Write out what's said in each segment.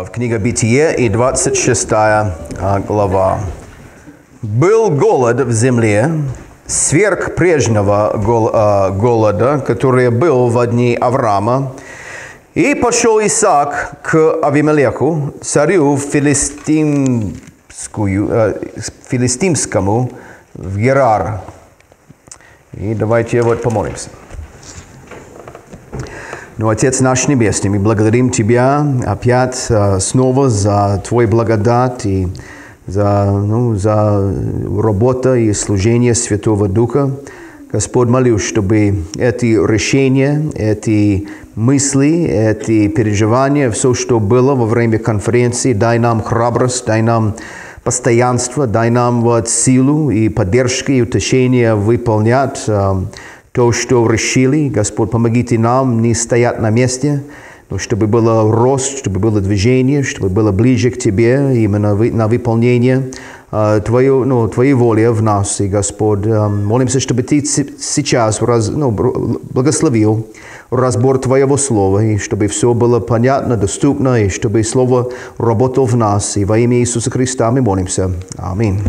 в книге Бытие и 26 глава. «Был голод в земле, сверх прежнего голода, который был в дни Авраама, и пошел Исаак к Авимелеху, царю филистимскому, в Герар». И давайте вот помолимся. Но, Отец наш Небесный, мы благодарим Тебя опять снова за Твой благодать и за работу и служение Святого Духа. Господь, молюсь, чтобы эти решения, эти мысли, эти переживания, все, что было во время конференции, дай нам храбрость, дай нам постоянство, дай нам вот силу и поддержку и утешение выполнять то, что решили. Господь, помогите нам не стоять на месте, но чтобы было рост, чтобы было движение, чтобы было ближе к Тебе, именно на выполнение Твоей воли в нас. И, Господь, молимся, чтобы Ты сейчас благословил разбор Твоего Слова, и чтобы все было понятно, доступно, и чтобы Слово работало в нас. И во имя Иисуса Христа мы молимся. Аминь.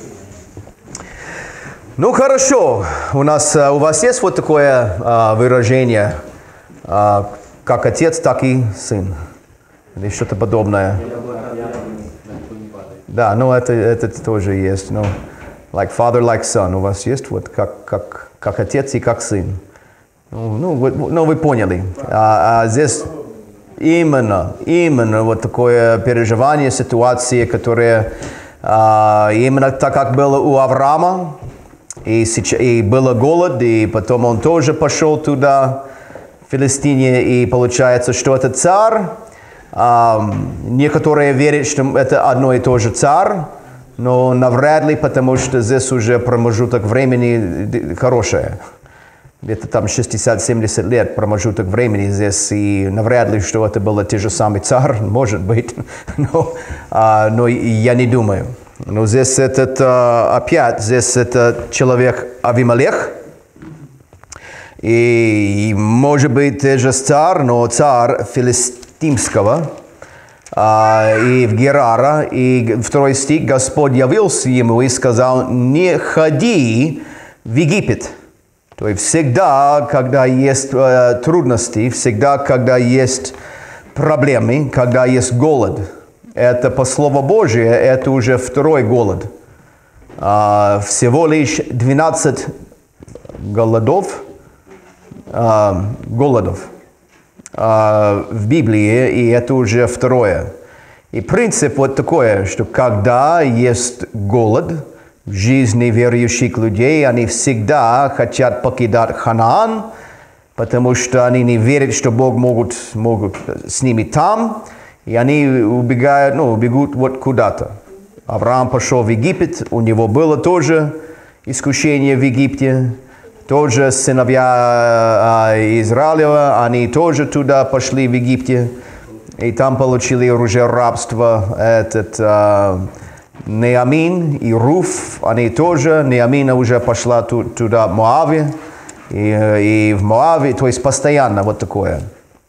Ну хорошо, у вас есть вот такое выражение, как отец, так и сын, или что-то подобное? Да, ну это тоже есть, ну, like father, like son, у вас есть вот как отец и как сын? Ну вы поняли, здесь именно вот такое переживание ситуации, которая именно так, как было у Авраама. И был голод, и потом он тоже пошел туда, в Филистине, и получается, что это царь. Некоторые верят, что это одно и то же царь, но навряд ли, потому что здесь уже промежуток времени хороший. Где-то там 60-70 лет промежуток времени здесь, и навряд ли, что это был те же самый царь, может быть, но я не думаю. Но здесь здесь это человек Авимелех, и может быть тоже царь, но царь филистимского, и в Герара, и 2 стих, Господь явился ему и сказал: не ходи в Египет. То есть всегда, когда есть трудности, всегда, когда есть проблемы, когда есть голод, это по Слову Божие, это уже второй голод. Всего лишь 12 голодов в Библии, и это уже второе. И принцип вот такой, что когда есть голод в жизни верующих людей, они всегда хотят покидать Ханаан, потому что они не верят, что Бог могут с ними там. И они бегут вот куда-то. Авраам пошел в Египет, у него было тоже искушение в Египте. Тоже сыновья Израиля, они тоже туда пошли в Египте. И там получили уже рабство. Неамин и Руф, они тоже. Неамина уже пошла туда в Моаве. И в Моаве, то есть постоянно вот такое.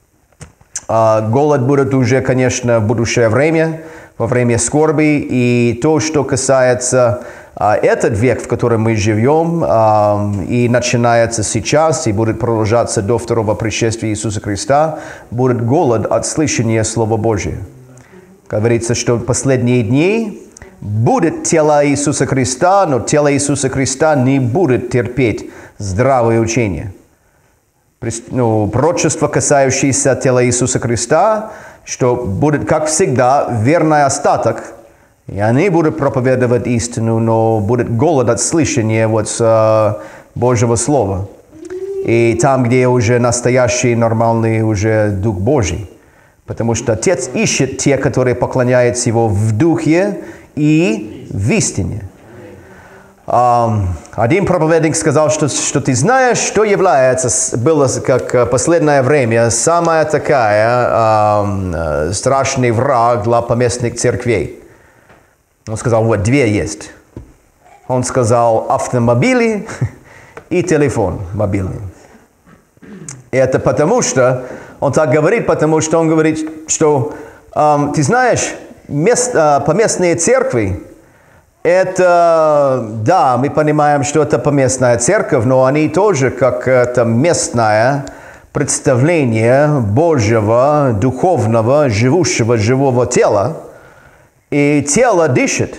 Голод будет уже, конечно, в будущее время, во время скорби. И то, что касается этот век, в котором мы живем, и начинается сейчас, и будет продолжаться до второго пришествия Иисуса Христа, будет голод от слышания Слова Божия. Говорится, что в последние дни будет тело Иисуса Христа, но тело Иисуса Христа не будет терпеть здравое учение. Пророчество, касающееся тела Иисуса Христа, что будет, как всегда, верный остаток, и они будут проповедовать истину, но будет голод от слышания Божьего Слова. И там, где уже настоящий, нормальный уже Дух Божий. Потому что Отец ищет те, которые поклоняются Его в Духе и в истине. Один проповедник сказал, что ты знаешь, что было как последнее время самая такая страшный враг для поместных церквей. Он сказал, вот две есть. Он сказал автомобили и телефон мобильный. И это потому что, он так говорит, потому что он говорит, что Ты знаешь, поместные церкви, это, да, мы понимаем, что это поместная церковь, но они тоже как это местное представление Божьего, духовного, живого тела. И тело дышит.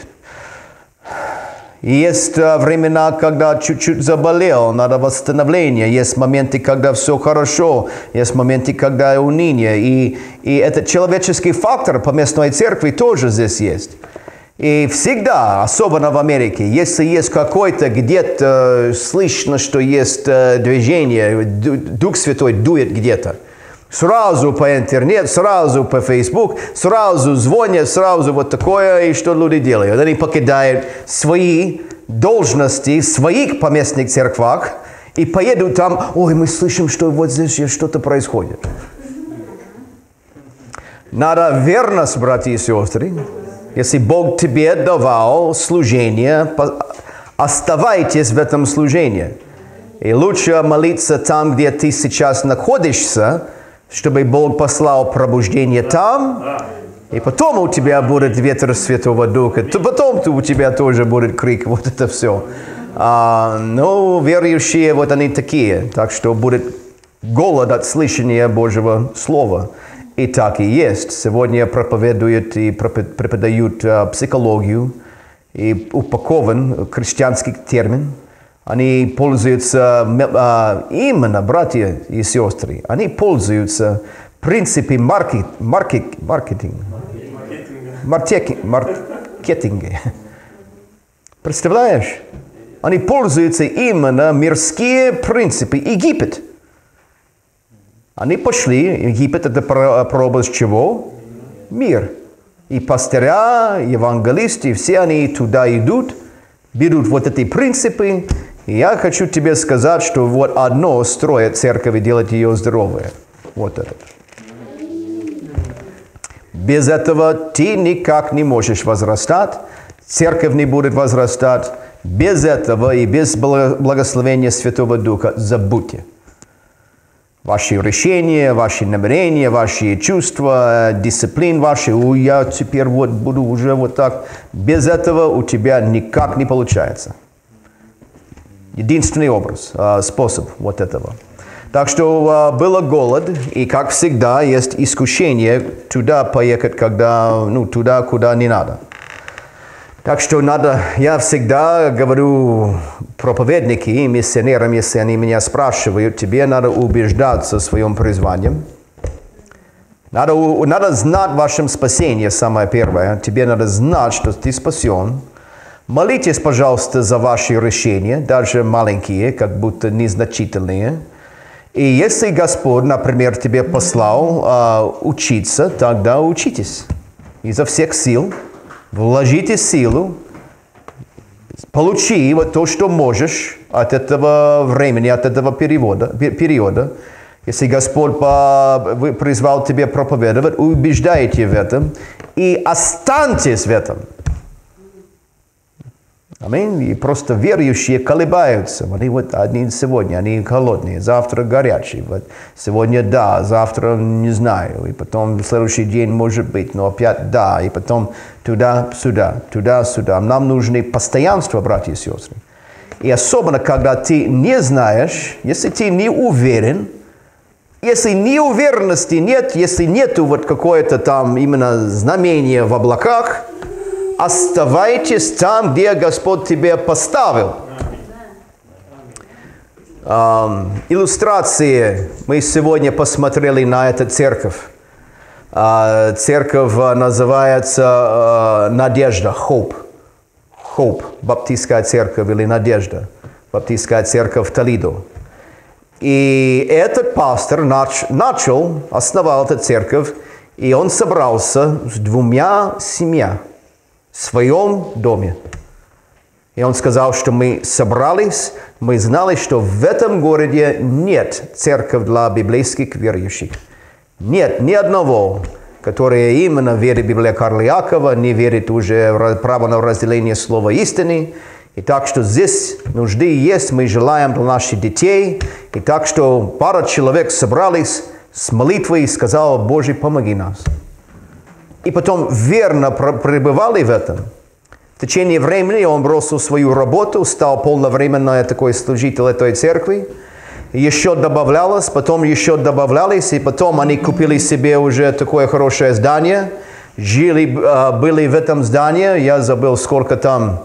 И есть времена, когда чуть-чуть заболел, надо восстановление. Есть моменты, когда все хорошо. Есть моменты, когда уныние. И этот человеческий фактор поместной церкви тоже здесь есть. И всегда, особенно в Америке, если есть какой-то где-то слышно, что есть движение, Дух Святой дует где-то, сразу по интернету, сразу по Facebook, сразу звонят, сразу вот такое, и что люди делают? Они покидают свои должности в своих поместных церквах и поедут там, ой, мы слышим, что вот здесь что-то происходит. Надо верность, братья и сестры. Если Бог тебе давал служение, оставайтесь в этом служении. И лучше молиться там, где ты сейчас находишься, чтобы Бог послал пробуждение там, и потом у тебя будет ветер Святого Духа, потом у тебя тоже будет крик, вот это все. Но верующие, вот они такие, так что будет голод от слышания Божьего Слова. И так и есть. Сегодня проповедуют и преподают психологию, и упакован христианский термин. Они пользуются, именно, братья и сестры, они пользуются принципами маркетинга. Представляешь? Они пользуются именно мирские принципы. Египет. Они пошли, Египет это прообраз чего? Мир. И пастыря, евангелисты, все они туда идут, берут вот эти принципы. И я хочу тебе сказать, что вот одно строит церковь и делает ее здоровой. Вот это. Без этого ты никак не можешь возрастать, церковь не будет возрастать. Без этого и без благословения Святого Духа забудьте. Ваши решения, ваши намерения, ваши чувства, дисциплин ваши, я теперь вот буду уже вот так. Без этого у тебя никак не получается. Единственный образ, способ вот этого. Так что был голод, и как всегда есть искушение туда поехать, когда, туда, куда не надо. Так что надо, я всегда говорю проповедники и миссионерам, если они меня спрашивают, тебе надо убеждаться в своем призвании. Надо знать вашем спасении, самое первое. Тебе надо знать, что ты спасен. Молитесь, пожалуйста, за ваши решения, даже маленькие, как будто незначительные. И если Господь, например, тебе послал учиться, тогда учитесь изо всех сил. Вложите силу, получи вот то, что можешь от этого времени, от этого периода. Если Господь призвал тебя проповедовать, убеждайте в этом и останьтесь в этом. Аминь. И просто верующие колебаются. Они вот одни сегодня, они холодные, завтра горячие. Вот сегодня да, завтра не знаю. И потом в следующий день может быть, но опять да. И потом туда-сюда, туда-сюда. Нам нужны постоянство, братья и сестры. И особенно, когда ты не знаешь, если ты не уверен, если неуверенности нет, если нету вот какое-то там именно знамение в облаках, оставайтесь там, где Господь тебя поставил. Иллюстрации. Мы сегодня посмотрели на эту церковь. Церковь называется Надежда, Hope. Hope, баптистская церковь или Надежда. Баптистская церковь Толидо. И этот пастор основал эту церковь, и он собрался с 2 семьями в своем доме. И он сказал, что мы собрались, мы знали, что в этом городе нет церкви для библейских верующих. Нет ни одного, который именно верит в Библию Карла Якова, не верит уже в право на разделение слова истины. И так что здесь нужды есть, мы желаем для наших детей. И так что пара человек собрались с молитвой и сказали, Боже, помоги нас. и потом верно пребывали в этом, в течение времени он бросил свою работу, стал полновременный такой служитель этой церкви, еще добавлялось, потом еще добавлялись, и потом они купили себе уже такое хорошее здание, были в этом здании, я забыл сколько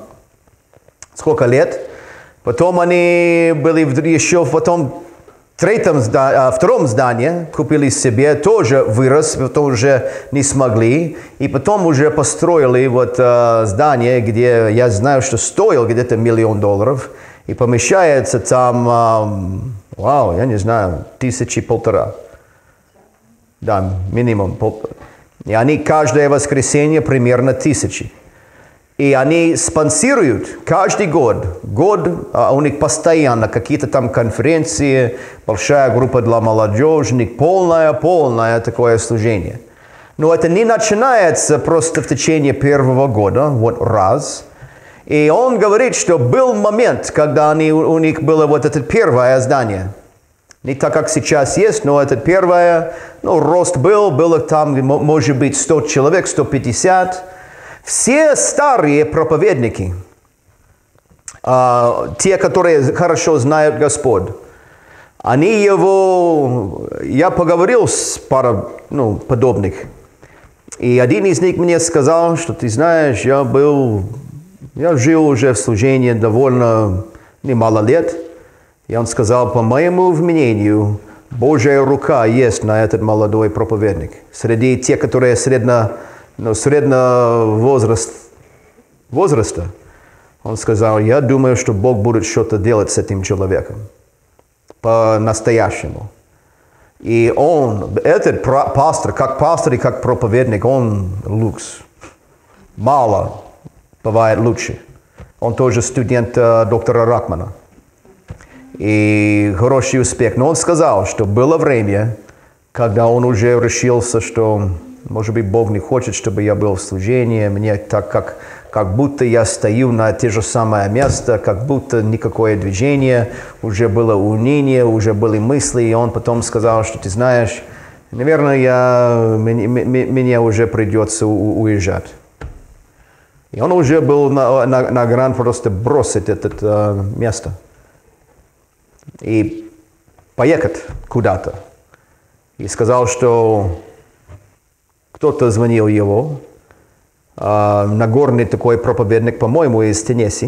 лет. Потом они были еще потом втором здании, купили себе, тоже вырос, потом уже не смогли. И потом уже построили здание, где я знаю, что стоил где-то $1 миллион. И помещается там, я не знаю, 1,5 тысячи. Да, минимум. И они каждое воскресенье примерно 1000. И они спонсируют каждый год. У них постоянно какие-то там конференции, большая группа для молодежи, полное такое служение. Но это не начинается просто в течение первого года, раз. И он говорит, что был момент, когда у них было это первое здание. Не так, как сейчас есть, но это первое, рост было там, может быть, 100 человек, 150. Все старые проповедники, те, которые хорошо знают Господь, я поговорил с парой подобных, и один из них мне сказал, что ты знаешь, я жил уже в служении довольно немало лет, и он сказал, по моему мнению, Божья рука есть на этот молодой проповедник. Среди тех, которые среднего возраста, он сказал, я думаю, что Бог будет что-то делать с этим человеком по-настоящему. И этот пастор и как проповедник, он люкс. Мало бывает лучше. Он тоже студент доктора Рахмана. И хороший успех. Но он сказал, что было время, когда он уже решился, что, может быть, Бог не хочет, чтобы я был в служении. Мне так, как будто я стою на те же самое место, как будто никакое движение. Уже было уныние, уже были мысли. И он потом сказал, что ты знаешь, наверное, мне уже придется уезжать. И он уже был на грани просто бросить это место. И поехать куда-то. И сказал, что кто-то звонил его, Нагорный такой проповедник, по-моему, из Теннесси.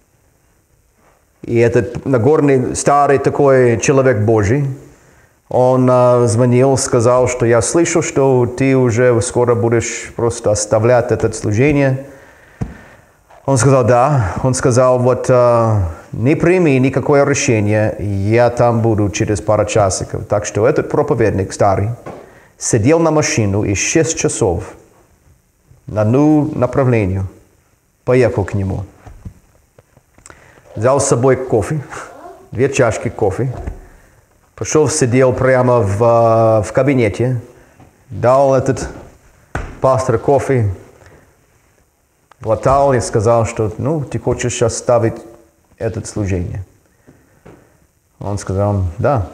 И этот Нагорный старый такой человек Божий, он звонил, сказал, что я слышу, что ты уже скоро будешь просто оставлять это служение. Он сказал, да. Он сказал, не прими никакое решение, я там буду через пару часиков. Так что этот проповедник старый сидел на машину и 6 часов на одну направлению поехал к нему. Взял с собой кофе, 2 чашки кофе, пошел, сидел прямо в кабинете, дал этот пастор кофе, глотал и сказал, что ты хочешь оставить это служение. Он сказал, да.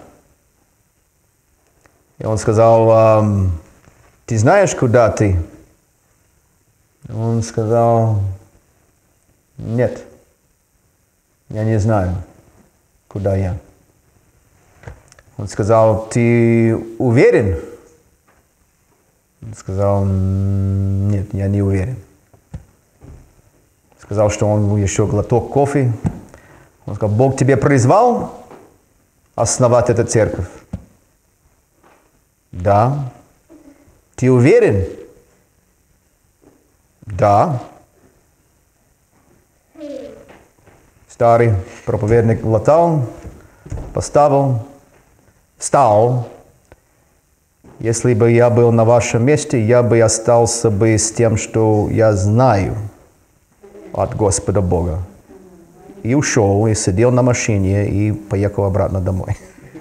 И он сказал, ты знаешь, куда ты? Он сказал, нет, я не знаю, куда я. Он сказал, ты уверен? Он сказал, нет, я не уверен. Сказал, что он еще глоток кофе. Он сказал, Бог тебе призвал основать эту церковь? Да. Ты уверен? Да. Старый проповедник глотал, поставил, встал. Если бы я был на вашем месте, я бы остался бы с тем, что я знаю от Господа Бога. И ушел, и сидел на машине, и поехал обратно домой.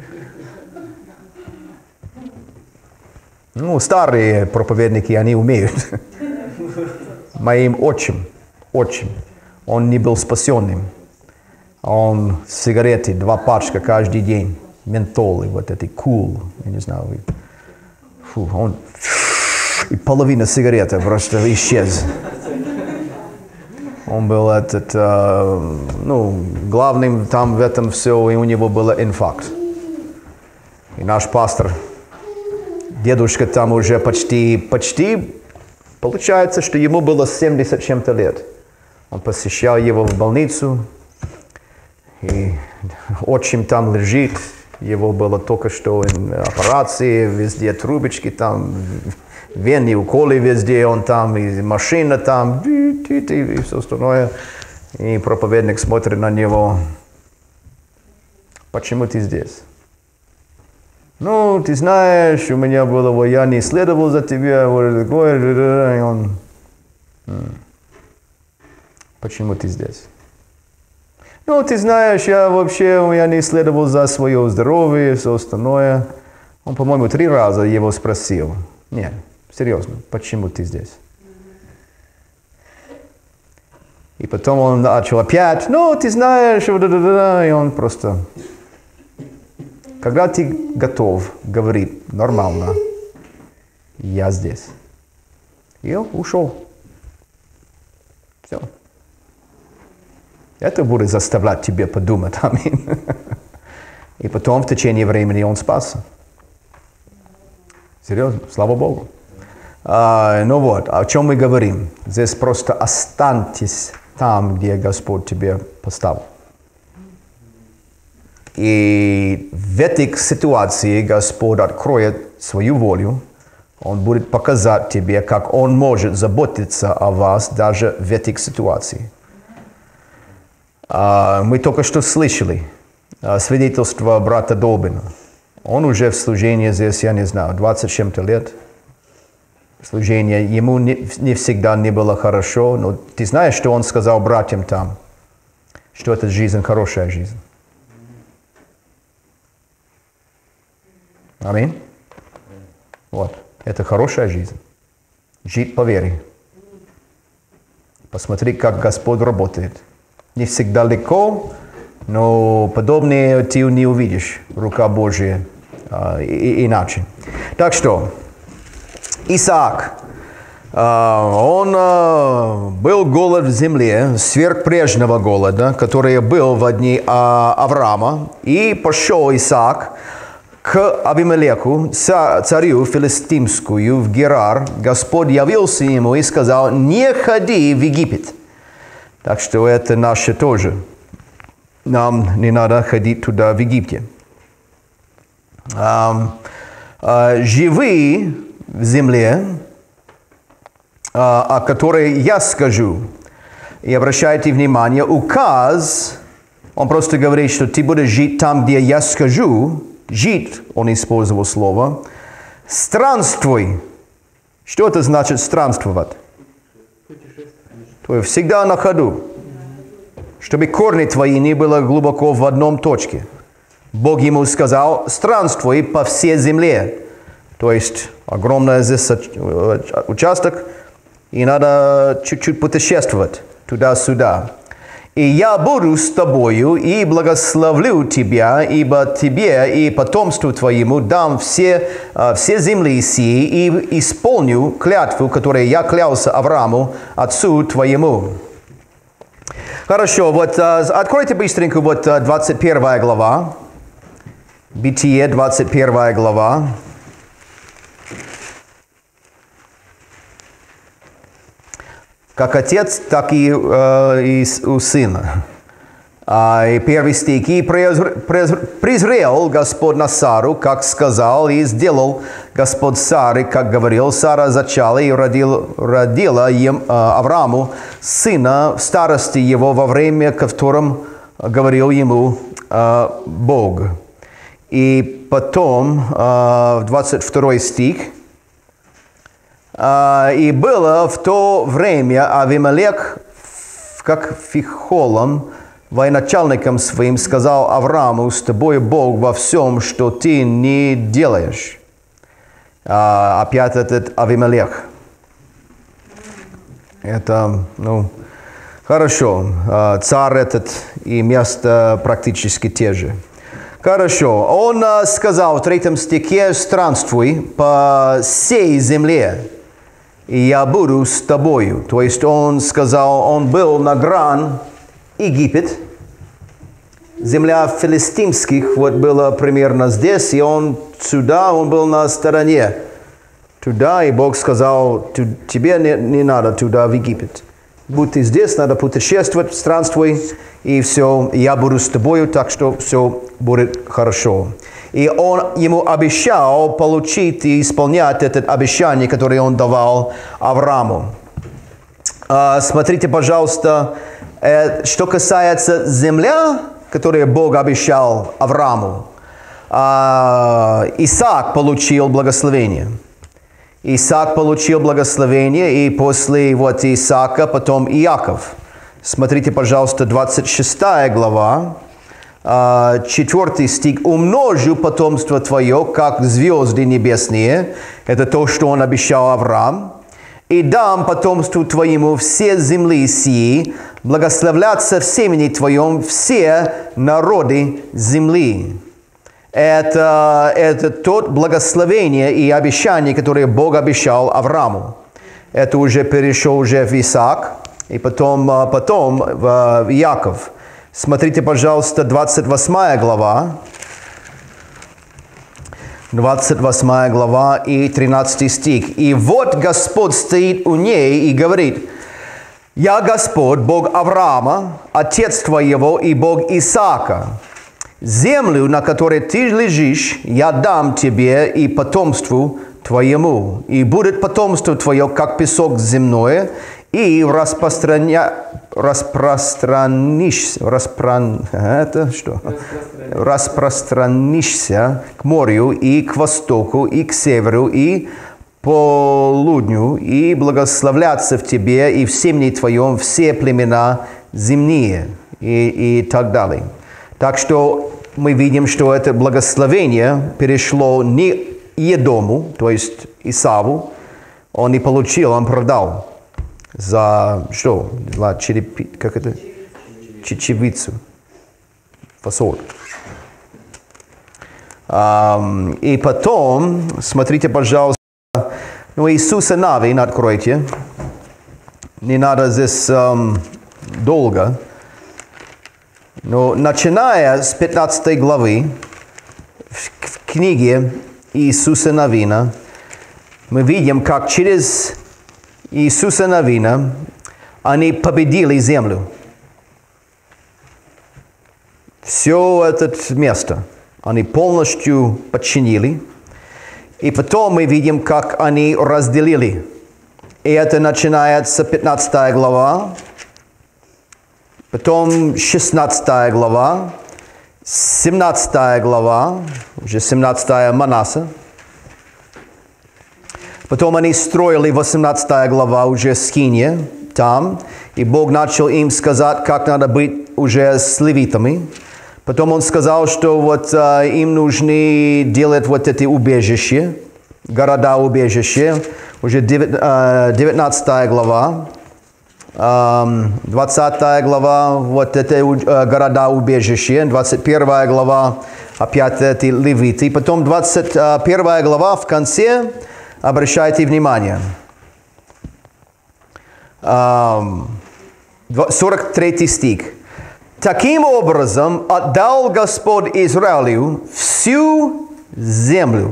Старые проповедники, они умеют. Моим отчим, он не был спасенным. Он сигареты, 2 пачка каждый день, ментолы, эти кул, я не знаю. Он и половина сигареты просто исчез. Он был главным там в этом все, и у него был инфаркт. И наш пастор, дедушка там уже почти, получается, что ему было 70 чем-то лет. Он посещал его в больницу, и отчим там лежит, его было только что операции, везде трубочки там, вены, уколы везде, он там, и машина там, и все остальное. И проповедник смотрит на него. Почему ты здесь? Ну, ты знаешь, у меня было, я не следовал за тебя, и он, почему ты здесь? Ну, ты знаешь, я не следовал за свое здоровье и все остальное. Он, по-моему, 3 раза его спросил. Нет, серьезно, почему ты здесь? И потом он начал опять, ты знаешь, и он просто... Когда ты готов говорить нормально, я здесь. И он ушел. Все. Это будет заставлять тебя подумать. Аминь. И потом в течение времени он спасся. Серьезно, слава Богу. О чем мы говорим? Здесь просто останьтесь там, где Господь тебя поставил. И в этой ситуации Господь откроет свою волю. Он будет показать тебе, как Он может заботиться о вас даже в этой ситуации. Мы только что слышали свидетельство брата Долбина. Он уже в служении здесь, я не знаю, 20 чем-то лет. Служение ему не всегда не было хорошо, но ты знаешь, что он сказал братьям там? Что эта жизнь хорошая жизнь. Аминь. Вот. Это хорошая жизнь. Жить по вере. Посмотри, как Господь работает. Не всегда легко, но подобное ты не увидишь. Рука Божья иначе. Так что, Исаак, он был голод в земле, сверх прежнего голода, который был в дни Авраама, и пошел Исаак к Авимелеку, царю филистимскую, в Герар. Господь явился ему и сказал: не ходи в Египет. Так что это наше тоже. Нам не надо ходить туда, в Египте. Живи в земле, о которой я скажу. И обращайте внимание, указ, он просто говорит, что ты будешь жить там, где я скажу. Жить, он использовал слово. Странствуй. Что это значит странствовать? То есть всегда на ходу. Чтобы корни твои не было глубоко в одном точке. Бог ему сказал: странствуй по всей земле. То есть огромный здесь участок, и надо чуть-чуть путешествовать туда-сюда. И я буду с тобою, и благословлю тебя, ибо тебе и потомству твоему дам все земли сии, и исполню клятву, которую я клялся Аврааму, отцу твоему. Хорошо, откройте быстренько 21 глава. Бытие, 21 глава. Как отец, так и у сына. И первый стих. «И презрел Господь на Сару, как сказал, и сделал Господь Сары, как говорил. Сара зачала и родила Аврааму сына в старости его, во время, о котором говорил ему Бог». И потом, 22 стих. «И было в то время Авимелек, как Фихолом, военачальником своим, сказал Аврааму: с тобой Бог во всем, что ты не делаешь». Опять этот Авимелек. Это, хорошо. Царь этот и место практически те же. Хорошо. Он сказал в 3 стихе: странствуй по всей земле. и я буду с тобою. То есть он сказал, он был на грани Египет, земля филистимских, вот было примерно здесь, и он сюда, он был на стороне. Туда, и Бог сказал, тебе не надо туда, в Египет. Будь ты здесь, надо путешествовать, странствуй, и все, я буду с тобою, так что все будет хорошо. И он ему обещал получить и исполнять это обещание, которое он давал Аврааму. Смотрите, пожалуйста, что касается земли, которую Бог обещал Аврааму. Исаак получил благословение. Исаак получил благословение, и после вот Исаака потом Иаков. Смотрите, пожалуйста, 26 глава, 4 стих. «Умножу потомство твое, как звезды небесные». Это то, что он обещал Авраам. «И дам потомству твоему все земли сии, благословляться в семени твоем все народы земли». Это тот благословение и обещание, которое Бог обещал Аврааму. Это уже перешел уже в Исаак, и потом в Иаков. Смотрите, пожалуйста, 28 глава. 28 глава и 13 стих. «И вот Господь стоит у ней и говорит: Я Господь, Бог Авраама, отец твоего, и Бог Исаака. Землю, на которой ты лежишь, я дам тебе и потомству твоему. И будет потомство твое, как песок земной, и распространишься к морю, и к востоку, и к северу, и полудню, и благословлятся в тебе и в семени твоем все племена земные», и так далее. Так что мы видим, что это благословение перешло не Едому, то есть Исаву, он не получил, он продал за что? За чечевицу, фасоль. И потом, смотрите, пожалуйста, Иисуса Навин откройте. Не надо здесь долго. Но начиная с 15 главы в книге Иисуса Навина, мы видим, как через Иисуса Навина они победили землю. Все это место они полностью подчинили. И потом мы видим, как они разделили. И это начинается 15 глава. Потом 16 глава, 17 глава, уже 17 Манаса. Потом они строили 18 глава уже скиния там, и Бог начал им сказать, как надо быть уже с левитами. Потом он сказал, что вот им нужно делать вот эти убежища, города-убежища, уже 19 глава. 20 глава, вот это города-убежища, 21 глава, опять эти левиты. Потом 21 глава в конце, обращайте внимание, 43 стих. «Таким образом отдал Господь Израилю всю землю,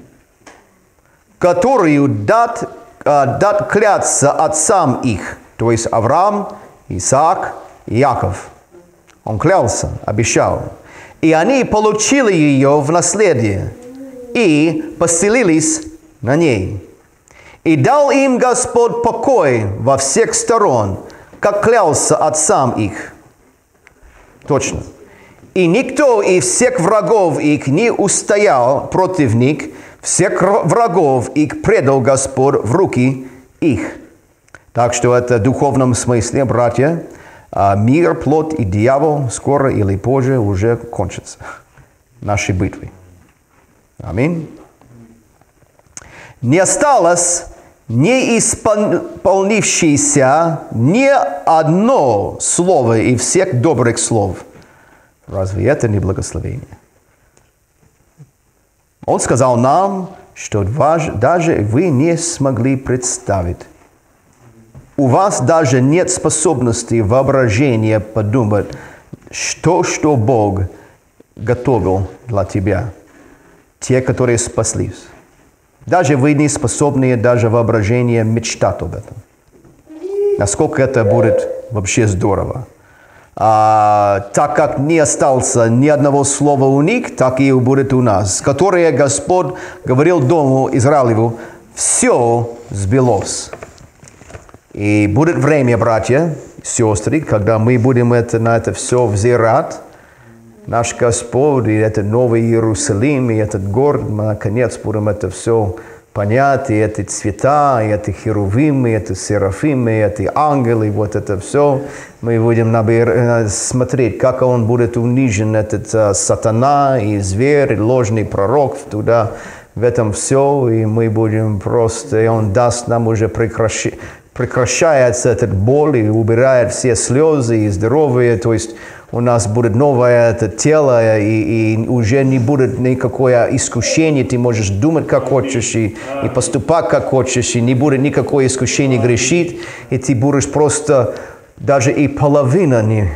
которую дат клятся отцам их». То есть Авраам, Исаак, Иаков. Он клялся, обещал. И они получили ее в наследие и поселились на ней. И дал им Господь покой во всех сторон, как клялся отцам их. Точно. И никто из всех врагов их не устоял против них, всех врагов их предал Господь в руки их. Так что это в духовном смысле, братья, мир, плоть и дьявол скоро или позже уже кончатся. Наши битвы. Аминь. Не осталось не исполнившееся ни одно слово из всех добрых слов. Разве это не благословение? Он сказал нам, что даже вы не смогли представить. У вас даже нет способности воображения подумать, что Бог готовил для тебя. Те, которые спаслись. Даже вы не способны, даже воображение мечтать об этом. Насколько это будет вообще здорово. Так как не осталось ни одного слова у них, так и будет у нас. Которые Господь говорил дому Израилеву, все сбылось. И будет время, братья и сестры, когда мы будем на это все взирать. Наш Господь, и это Новый Иерусалим, и этот город, мы наконец будем это все понять, и эти цвета, и эти херувимы, и эти серафимы, и эти ангелы, вот это все. Мы будем смотреть, как он будет унижен, этот сатана, и зверь, и ложный пророк туда, в этом все, и мы будем просто, и он даст нам уже прекращается эта боль, и убирает все слезы, и здоровье, то есть у нас будет новое это тело, и уже не будет никакое искушение, ты можешь думать, как хочешь, и поступать, как хочешь, и не будет никакое искушение грешить, и ты будешь просто даже и половина не...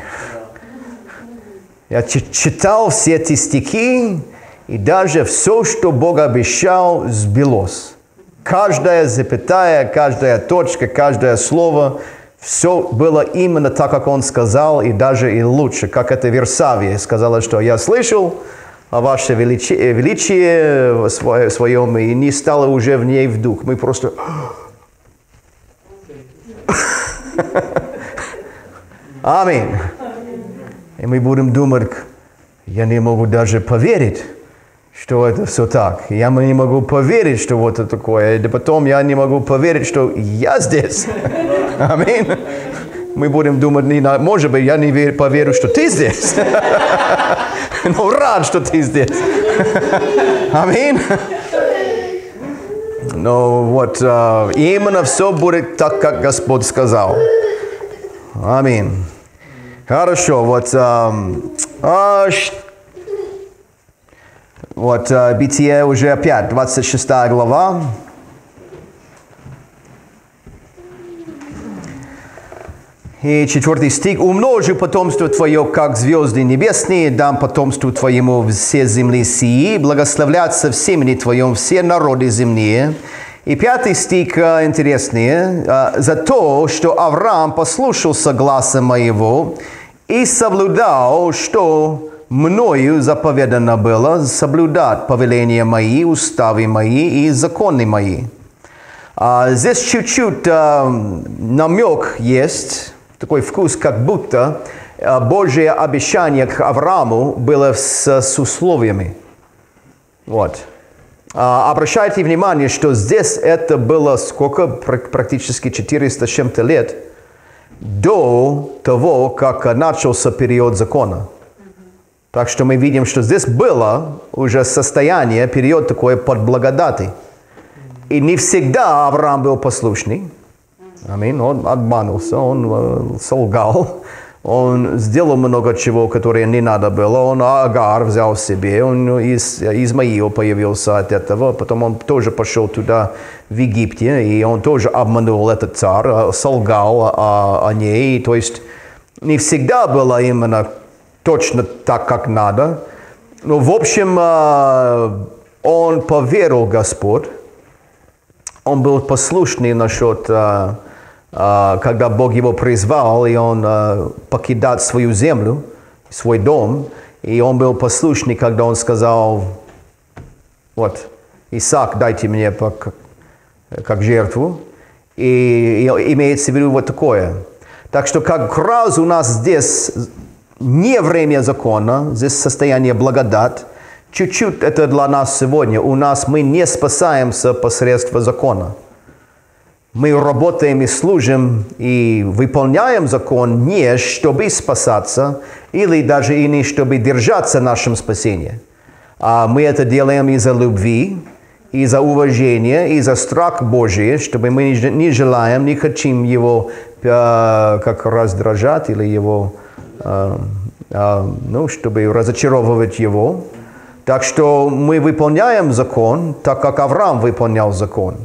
Я читал все эти стихи, и даже все, что Бог обещал, сбылось. Каждая запятая, каждая точка, каждое слово, все было именно так, как он сказал, и даже и лучше, как это Версавия сказала, что я слышал о ваше величие своем, и не стало уже в ней в дух. Мы просто... Аминь. И мы будем думать, я не могу даже поверить, что это все так. Я не могу поверить, что вот это такое. И потом я не могу поверить, что я здесь. Аминь. Мы будем думать, может быть, я не поверю, что ты здесь. Но рад, что ты здесь. Аминь. Но вот именно все будет так, как Господь сказал. Аминь. Хорошо, вот Бытие уже опять, 26 глава. И 4 стих. «Умножу потомство твое, как звезды небесные, дам потомству твоему все земли сии, благословлятся в семени твоем все народы земные». И 5 стих интересный. «За то, что Авраам послушался гласа моего и соблюдал, что мною заповедано было, соблюдать повеления мои, уставы мои и законы мои». Здесь чуть-чуть намек есть, такой вкус, как будто Божье обещание к Аврааму было с условиями. Вот. Обращайте внимание, что здесь это было сколько? Практически 400 с чем-то лет до того, как начался период закона. Так что мы видим, что здесь было уже состояние, период такой под благодати. И не всегда Авраам был послушный. Аминь. Он обманулся, он солгал. Он сделал много чего, которое не надо было. Он Агар взял себе, он Измаил появился от этого. Потом он тоже пошел туда, в Египте, и он тоже обманул этот царь, солгал о ней. То есть не всегда было именно точно так, как надо. Но в общем, он поверил Господь. Он был послушный насчет... когда Бог его призвал, и он покидал свою землю, свой дом, и он был послушный, когда он сказал, вот, Исаак, дайте мне как жертву, и имеется в виду вот такое. Так что как раз у нас здесь не время закона, здесь состояние благодать, чуть-чуть это для нас сегодня. У нас мы не спасаемся посредством закона. Мы работаем и служим и выполняем закон не чтобы спасаться, или даже и не чтобы держаться нашим спасением. А мы это делаем из-за любви, из-за уважения, из-за страха Божия, чтобы мы не желаем, не хотим его как раздражать или его, чтобы разочаровывать его. Так что мы выполняем закон, так как Авраам выполнял закон.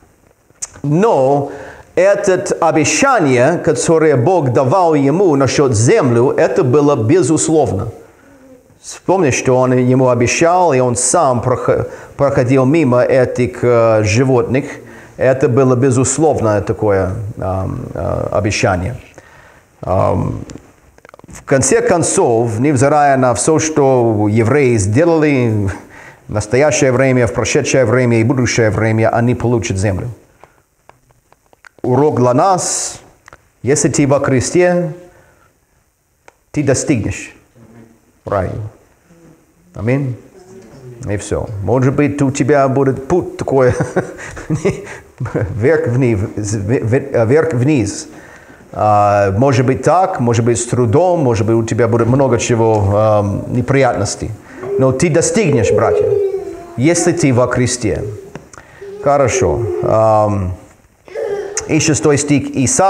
Но это обещание, которое Бог давал ему насчет земли, это было безусловно. Вспомни, что он ему обещал, и он сам проходил мимо этих животных. Это было безусловно такое обещание. В конце концов, невзирая на все, что евреи сделали, в настоящее время, в прошедшее время и будущее время, они получат землю. Урок для нас, если ты во Христе, ты достигнешь раю. Аминь. И все. Может быть, у тебя будет путь такой вверх-вниз. Может быть так, может быть с трудом, может быть у тебя будет много чего неприятностей. Но ты достигнешь, братья, если ты во Христе. Хорошо. И 6 стих.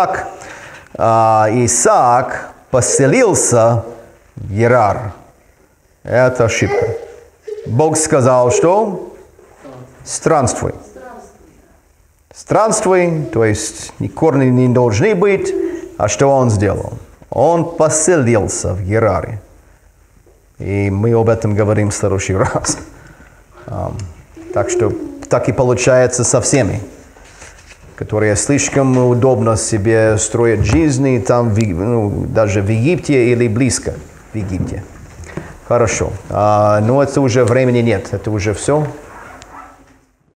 Исаак поселился в Герар. Это ошибка. Бог сказал, что? Странствуй. Странствуй, то есть корни не должны быть. А что он сделал? Он поселился в Гераре. И мы об этом говорим в следующий раз. Так что так и получается со всеми, которые слишком удобно себе строят жизни, там, даже в Египте или близко в Египте. Хорошо. Но это уже времени нет. Это уже все.